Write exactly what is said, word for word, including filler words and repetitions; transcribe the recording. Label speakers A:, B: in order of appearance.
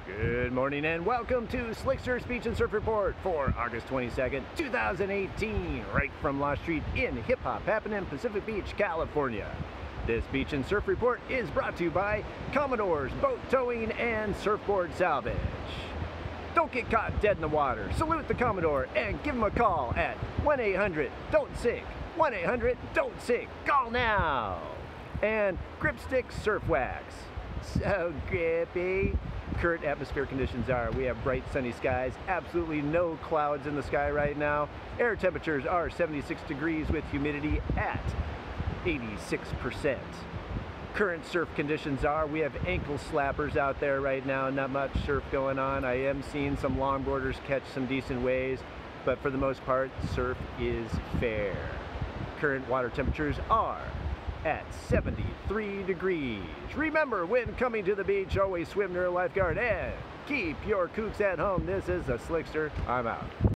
A: Good morning and welcome to Slickster Beach and Surf Report for August twenty-second, two thousand eighteen, right from Lost Street in Hip Hop happening Pacific Beach, California. This Beach and Surf Report is brought to you by Commodore's Boat Towing and Surfboard Salvage. Don't get caught dead in the water. Salute the Commodore and give him a call at one eight hundred don't sink. one eight hundred don't sink. Call now! And Gripstick Surf Wax. So grippy. Current atmospheric conditions are, we have bright sunny skies, absolutely no clouds in the sky right now. Air temperatures are seventy-six degrees with humidity at eighty-six percent. Current surf conditions are, we have ankle slappers out there right now, not much surf going on. I am seeing some longboarders catch some decent waves, but for the most part, surf is fair. Current water temperatures are at seventy-three degrees. Remember, when coming to the beach, always swim near a lifeguard and keep your kooks at home. This is a Slickster. I'm out.